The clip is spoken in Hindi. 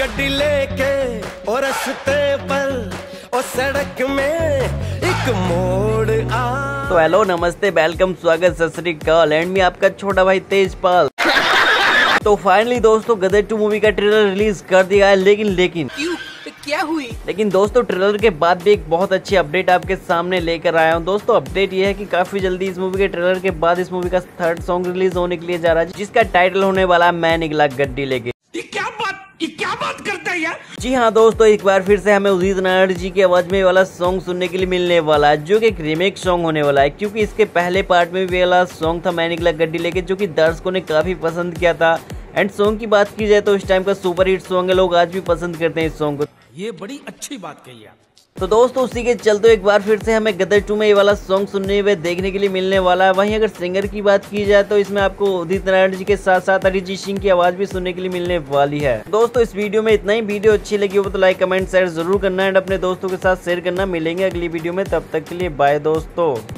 गड्डी लेके और रस्ते पर और सड़क में एक मोड़ आ। तो हेलो नमस्ते वेलकम स्वागत सत श्री अकाल एंड में आपका छोटा भाई तेजपाल। तो फाइनली दोस्तों गदर 2 मूवी का ट्रेलर रिलीज कर दिया है, लेकिन क्या हुई? लेकिन दोस्तों ट्रेलर के बाद भी एक बहुत अच्छी अपडेट आपके सामने लेकर आया हूँ। दोस्तों अपडेट ये है कि काफी जल्दी इस मूवी के ट्रेलर के बाद इस मूवी का 3rd सॉन्ग रिलीज होने के लिए जा रहा है, जिसका टाइटल होने वाला मैं निकला गड्डी लेके। ये क्या बात करता है यार? जी हाँ दोस्तों, एक बार फिर से हमें उदित नारायण जी की आवाज में वाला सॉन्ग सुनने के लिए मिलने वाला है, जो कि एक रीमेक सॉन्ग होने वाला है, क्योंकि इसके पहले पार्ट में भी वाला सॉन्ग था मैं निकला गड्डी लेके, जो कि दर्शकों ने काफी पसंद किया था। एंड सॉन्ग की बात की जाए तो इस टाइम का सुपर हिट सॉन्ग है, लोग आज भी पसंद करते हैं इस सॉन्ग को। ये बड़ी अच्छी बात कही आप। तो दोस्तों उसी के चलते एक बार फिर से हमें गदर 2 में ये वाला सॉन्ग सुनने में देखने के लिए मिलने वाला है। वहीं अगर सिंगर की बात की जाए तो इसमें आपको उदित नारायण जी के साथ साथ अरिजीत सिंह की आवाज भी सुनने के लिए मिलने वाली है। दोस्तों इस वीडियो में इतना ही। वीडियो अच्छी लगी हो तो लाइक कमेंट शेयर जरूर करना एंड अपने दोस्तों के साथ शेयर करना। मिलेंगे अगली वीडियो में, तब तक के लिए बाय दोस्तों।